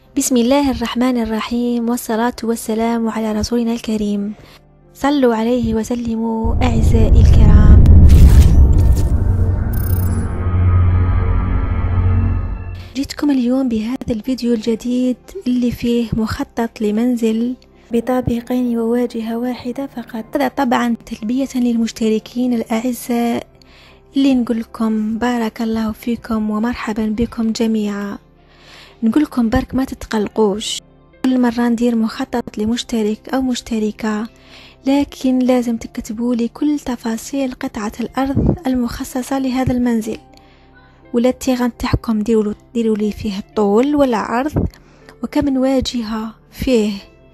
بسم الله الرحمن الرحيم، والصلاة والسلام على رسولنا الكريم. صلوا عليه وسلموا أعزائي الكرام. جيتكم اليوم بهذا الفيديو الجديد اللي فيه مخطط لمنزل بطابقين وواجهة واحدة فقط. هذا طبعا تلبية للمشتركين الأعزاء اللي نقول لكم بارك الله فيكم ومرحبا بكم جميعا. نقول لكم برك ما تتقلقوش، كل مرة ندير مخطط لمشترك أو مشتركة، لكن لازم تكتبوا لي كل تفاصيل قطعة الأرض المخصصة لهذا المنزل، ولا التيغان تاعكم ديروا لي فيه الطول ولا عرض، وكم واجهة فيه،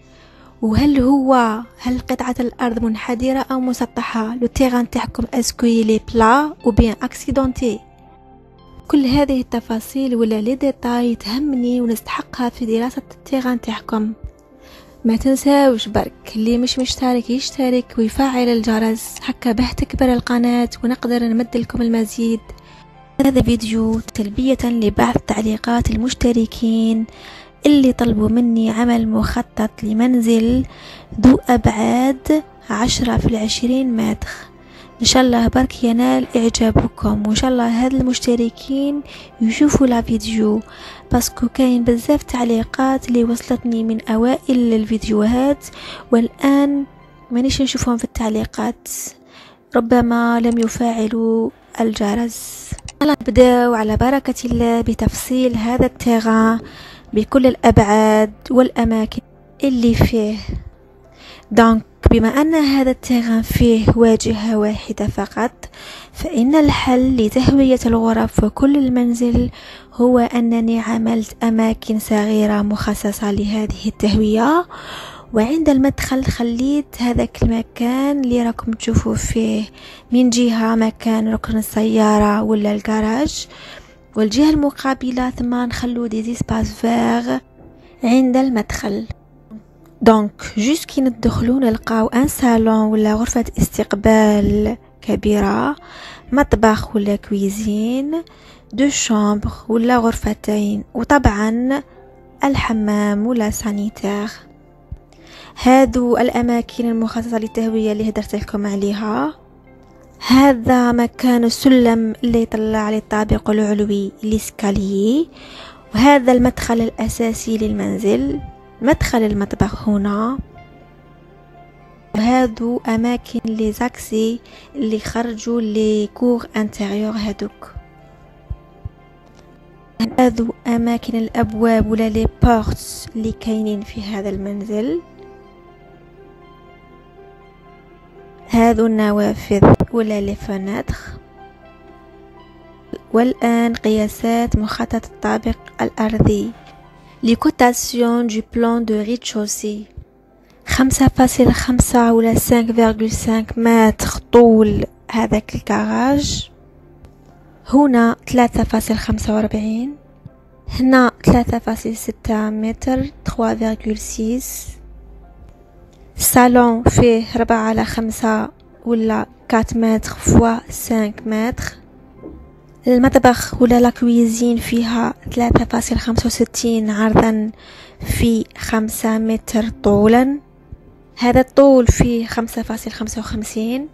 هل قطعة الأرض منحدرة أو مسطحة، لو تيغان تاعكم اسكوي لي بلا أو بيان اكسيدونتي. كل هذه التفاصيل ولا لي ديتاي تهمني ونستحقها في دراسة التيغان تاعكم. ما تنساوش برك اللي مش مشترك يشترك ويفعل الجرس هكا به تكبر القناة ونقدر نمد لكم المزيد. هذا فيديو تلبية لبعض تعليقات المشتركين اللي طلبوا مني عمل مخطط لمنزل ذو أبعاد 10 في 20 متر. ان شاء الله برك ينال اعجابكم، وان شاء الله هاد المشتركين يشوفوا لا فيديو، باسكو كاين بزاف تعليقات اللي وصلتني من اوائل الفيديوهات والان مانيش نشوفهم في التعليقات، ربما لم يفعلوا الجرس. يلا نبداو على بركة الله بتفصيل هذا التيغان بكل الابعاد والاماكن اللي فيه. دونك بما أن هذا التيغان فيه واجهة واحدة فقط، فإن الحل لتهوية الغرف وكل المنزل هو أنني عملت أماكن صغيرة مخصصة لهذه التهوية، وعند المدخل خليت هذاك المكان اللي راكم تشوفوا فيه من جهة مكان ركن السيارة ولا الجراج، والجهة المقابلة ثم نخلو دي سباس فيغ عند المدخل. دونك جوست كي ندخلو نلقاو ان صالون ولا غرفة استقبال كبيرة، مطبخ ولا كويزين، دو شامبر ولا غرفتين، وطبعا الحمام ولا سانيتير. هادو الاماكن المخصصة للتهوية اللي هدرت لكم عليها. هذا مكان السلم اللي يطلع للطابق العلوي ليسكاليي، وهذا المدخل الاساسي للمنزل، مدخل المطبخ هنا. وهادو اماكن لي زاكسي اللي خرجوا لي كور انتيريور هادوك. هادو اماكن الابواب ولا لي بورتس اللي كاينين في هذا المنزل. هادو النوافذ ولا لي فناتر. والان قياسات مخطط الطابق الارضي. Les cotations du plan de rez-de-chaussée 5.5 ولا 5.5 متر طول هذاك الكراج، هنا 3.45، هنا 3.6 متر 3.6. الصالون فيه 4/5 ولا 4 متر فوا 5 متر. المطبخ ولا لا كويزين فيها 3.65 عرضا في 5 متر طولا. هذا الطول فيه 5.55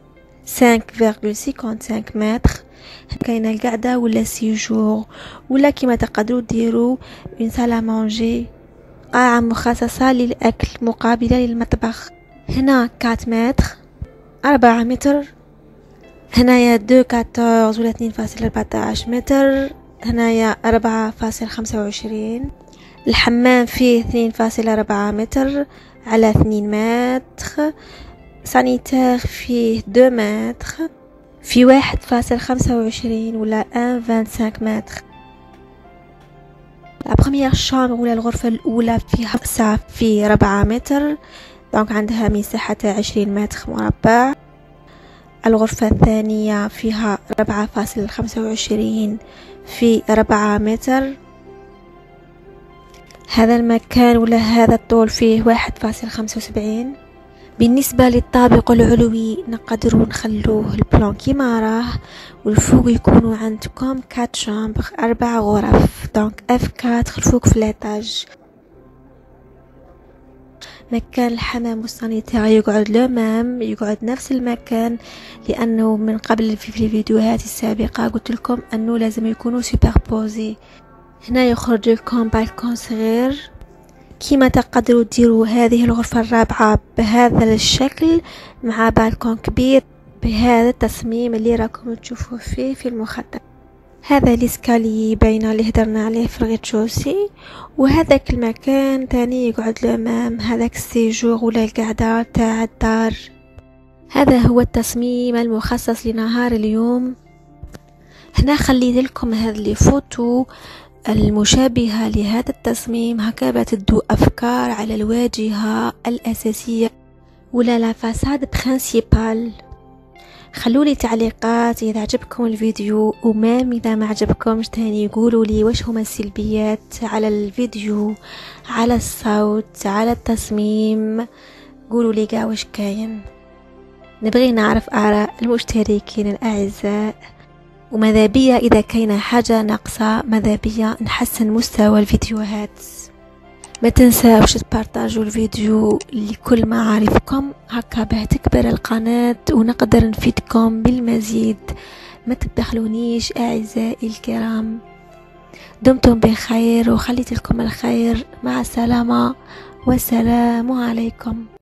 5.55 متر. كاينه القعده ولا سيجور ولا كما تقدروا ديروا اون سالا مانجي، قاعه مخصصه للاكل مقابله للمطبخ. هنا 4 متر 4 متر، هنايا 2.14 ولا 2.14 متر، هنايا 4.25. الحمام فيه 2.4 متر على 2 متر. سانيتير فيه 2 متر في 1.25 ولا 1.25 متر. لا بروميير شامبر ولا الغرفة الأولى فيها في 4 متر، دونك عندها مساحة 20 متر مربع. الغرفة الثانية فيها 4.25 في 4 متر. هذا المكان ولا هذا الطول فيه 1.75. بالنسبة للطابق العلوي نقدروا نخلوه البلان كيما راه، والفوق يكونوا عندكم 4 شامبر 4 غرف، دونك F4 الفوق في ليطاج. مكان الحمام والسانيتير يقعد لو مام، يقعد نفس المكان، لانه من قبل في الفيديوهات السابقة قلت لكم انه لازم يكونوا سوبربوزي. هنا يخرج لكم بالكون صغير. كيما تقدروا ديروا هذه الغرفة الرابعة بهذا الشكل مع بالكون كبير بهذا التصميم اللي راكم تشوفوا فيه في المخطط. هذا الاسكالي باينه اللي هدرنا عليه في الريتشوسي، وهذاك المكان تاني يقعد الامام، هذاك السيجور ولا القعده تاع الدار. هذا هو التصميم المخصص لنهار اليوم. هنا خليت لكم هذه لي فوتو المشابهه لهذا التصميم، هكذا تدو افكار على الواجهه الاساسيه ولا لا فاساد برينسيبال. خلولي تعليقات اذا عجبكم الفيديو، ومام اذا ما عجبكمش تاني قولوا لي واش هما السلبيات على الفيديو، على الصوت، على التصميم. قولوا لي قاع واش كاين، نبغي نعرف اراء المشتركين الاعزاء. وماذا بيا اذا كاينه حاجه ناقصه، ماذا بيا نحسن مستوى الفيديوهات. ما تنساوش تبارطاجوا الفيديو لكل معارفكم هكا باه تكبر القناة ونقدر نفيدكم بالمزيد. ما تبخلونيش اعزائي الكرام، دمتم بخير وخليت لكم الخير. مع السلامة والسلام عليكم.